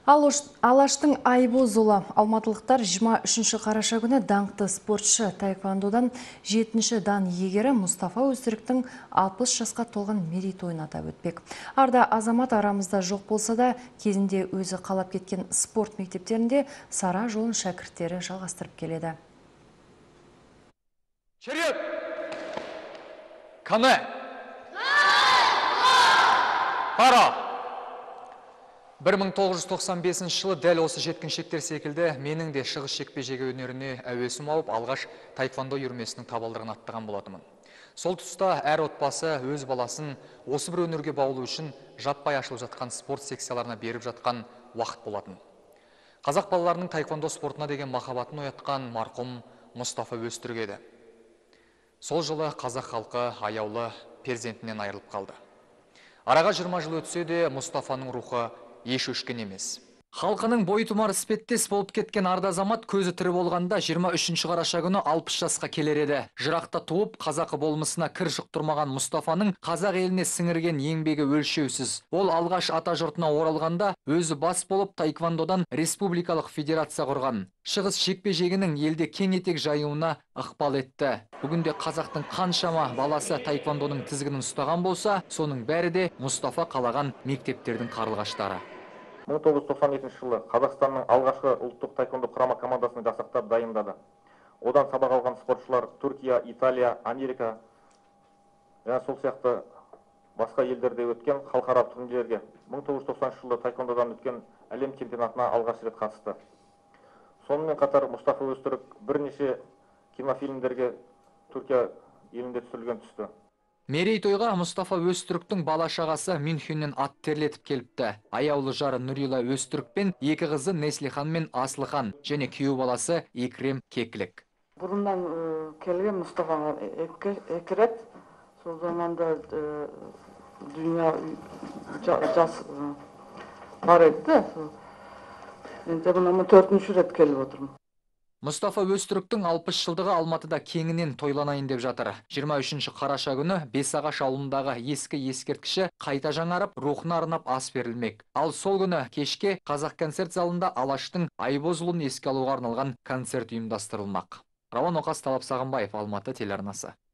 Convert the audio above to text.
Алаштың Айбоз ұлы алматылықтар 23 қараша күні даңқты спортшы таэквондодан 7-ші дан иегері Мұстафа Өзтүріктің 60 жасқа толған мерейтойын атап өтпек. Арда азамат арамызда жоқ болса да, кезінде өзі қалап кеткен спорт мектептерінде сара жолын шәкірттері жалғастырып келеді. Череп! Каны! Пара! 1995 жылы дәл осы жеткіншектер секілді менің де шығыс жекпе-жегі өнеріне әуесім ауып, алғаш таэквондо үйірмесінің табалдырығын аттаған болатымын. Сол тұста әр отбасы өз баласын осы бір өнерге баулу үшін жаппай ашылып жатқан спорт секцияларына беріп жатқан уақыт болатын. Қазақ балаларының таэквондо спортына деген махаббатын оятқан марқұм Мұстафа Өзтүрік еді. Сол жылы қазақ халқы аяулы перзентінен айырылып қалды. Араға 20 жыл өтсе де Мұстафаның рухы еш өшкен емес. Халқының бойтұмар іспеттес болып кеткен арда азамат көзі тірі болғанда 23 қараша күні 60 жасқа келер еді. Жырақта туып, қазақы болмысына кір жұқтырмаған Мұстафаның қазақ еліне сіңірген еңбегі өлшеусіз. Ол алғаш ата жұртына оралғанда өзі бас болып таэквондодан республикалық федерация құрған. Шығыс жекпе-жегінің елде кең етек жаюына ықпал етті. Бүгінде қазақтың қаншама баласы таэквондоның тізгінін ұстаған болса, соның бәрі де Мұстафа қалаған мектептердің қарлығаштары. 1997 жылы Қазақстанның алғашқы ұлттық таэквондо құрама командасын жасақтап дайындады. Одан сабақ алған спортшылар Түркия, Италия, Америка және сол сияқты басқа елдерде өткен халықаралық турнирлерге 1990 жылы таэквондодан өткен әлем чемпионатына алғаш рет қатысты. Сонымен қатар Мұстафа Өзтүрік бірнеше кинофильмдерге Түркия елінде түсірілген түсті. Мерейтойға Мұстафа Өзтүріктің бала-шағасы Мюнхеннен ат терлетіп келіпті. Аяулы жары Нұрила Өзтүрік пен екі қызы Неслихан мен Аслыхан және күйеу баласы Екрем Кекілік. Бұрыннан келген Мұстафаға екі рет, сол заманда дүния жас бар еді. Енді бұнан 4-ші рет келіп отырмын. Мұстафа Өзтүріктің 60 жылдығы Алматыда кеңінен тойланайын деп жатыр. 23 қараша күні Бесағаш ауылындағы ескі ескерткіші қайта жаңарып, рухына арнап ас берілмек. Ал сол күні кешке Қазақконцерт залында Алаштың Айбоз ұлын еске алуға арналған концерт ұйымдастырылмақ. Рауан Оқас, Талап Сағынбаев, Алматы телеарнасы.